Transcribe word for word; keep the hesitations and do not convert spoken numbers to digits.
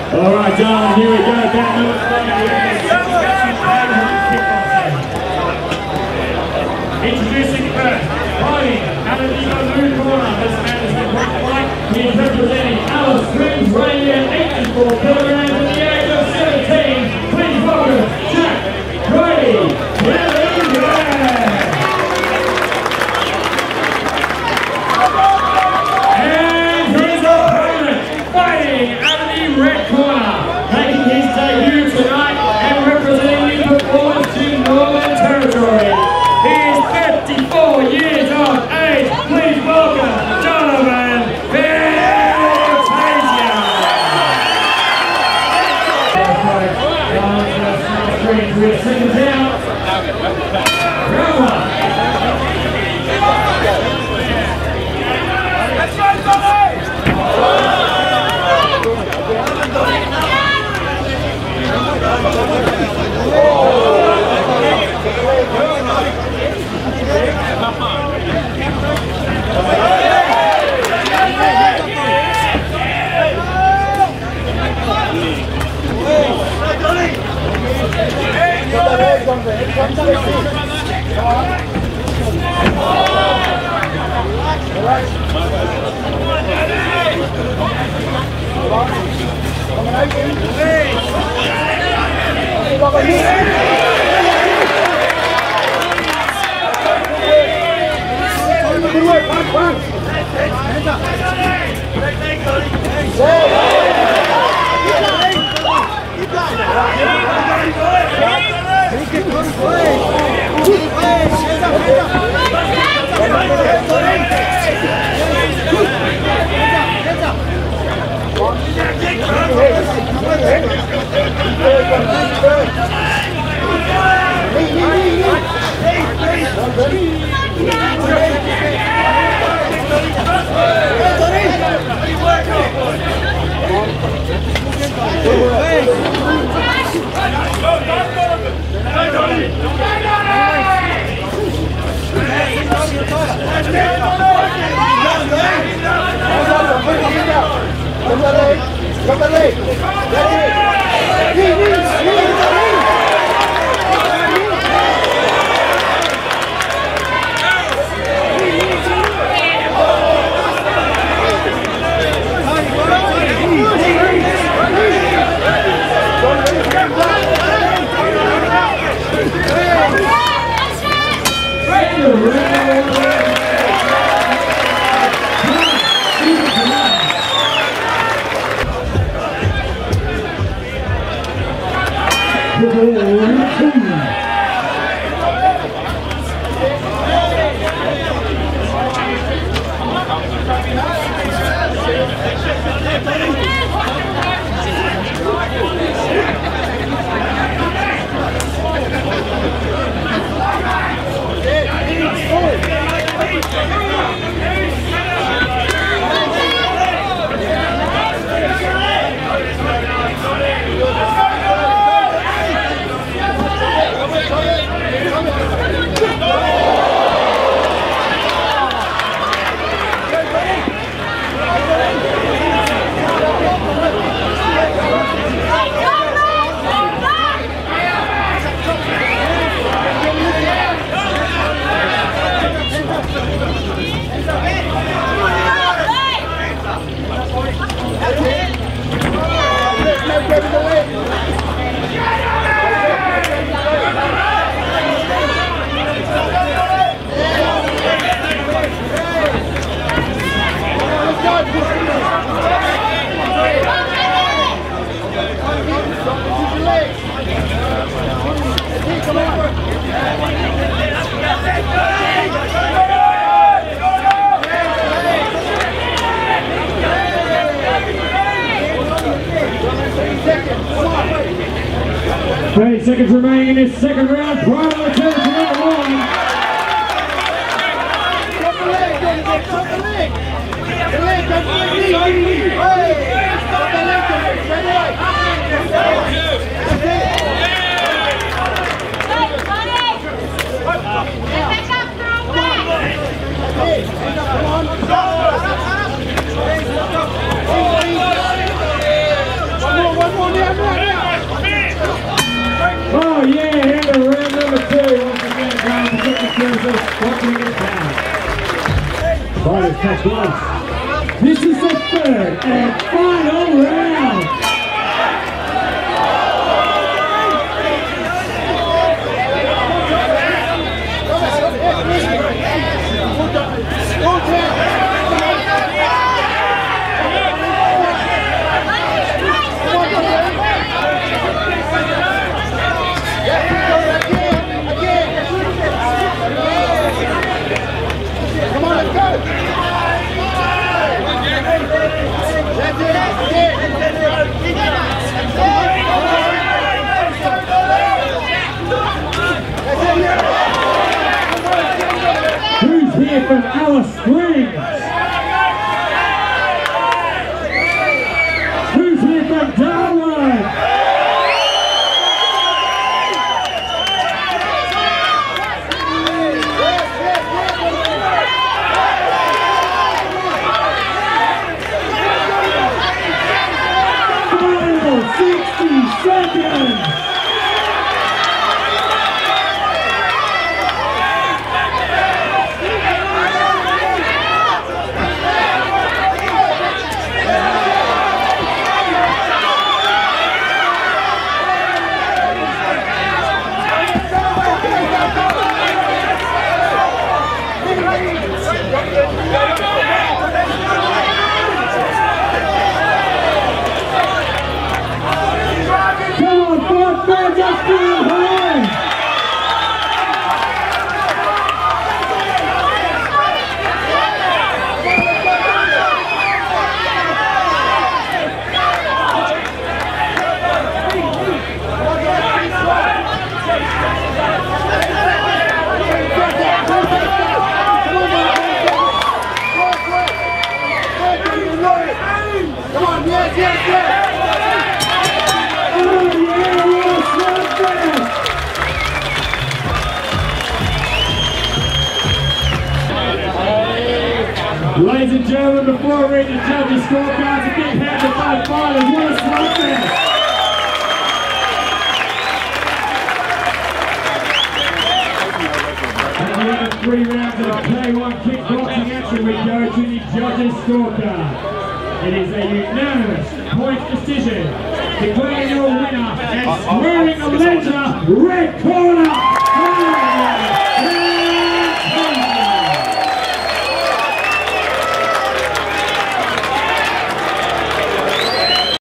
All right, Darwin, here we go. That number introducing first, fighting out of the blue corner. This man is in black and white. He is representing Alice Springs, weighing in eighty-four kilograms at the age of seventeen. Please welcome Jack Brady. And his opponent, fighting out of the red corner, making his debut tonight and representing the performance to Northern Territory. He is fifty-four years of age. Please welcome Darwin. We're sitting down. Round one. That's right, Tommy! thirty seconds remaining in this second round. Prior to the turn to number one. Drop the leg, drop the leg. The leg, drop the leg. Hey, drop the leg, straight away. That's it. Come on. One more, one Oh yeah, and the round number two, once again, trying to get the services, watching it down. Fighters catch once. This is the third and final round. Who's here from Alice Springs? Who's here from Darwin? Final sixty seconds. Ladies and gentlemen, before we read the judges' scorecards, a big hand to both fighters. What a slugfest! At the end of three rounds of K one kickboxing action, we go to the judges' scorecard. It is a unanimous point decision, declaring your winner and swearing the ledger, red corner!